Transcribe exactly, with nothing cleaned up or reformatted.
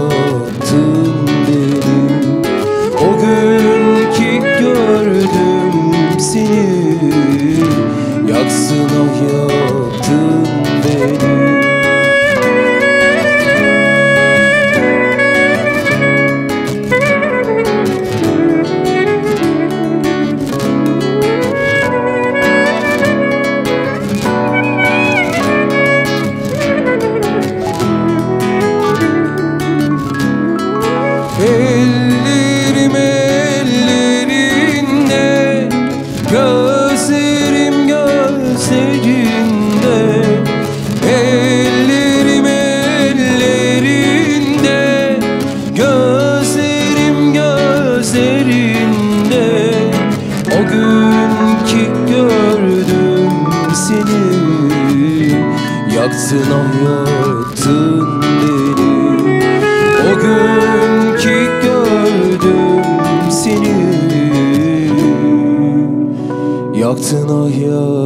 yaktın beni. O gün ki gördüm seni, yaksın ah yaktın beni. Ellerim ellerinde, gözlerim gözlerinde. Ellerim ellerinde, gözlerim gözlerinde. O gün ki gördüm seni, yaktın ah yaktın beni. O gün ki gördüm seni, yaktın ah yaktın.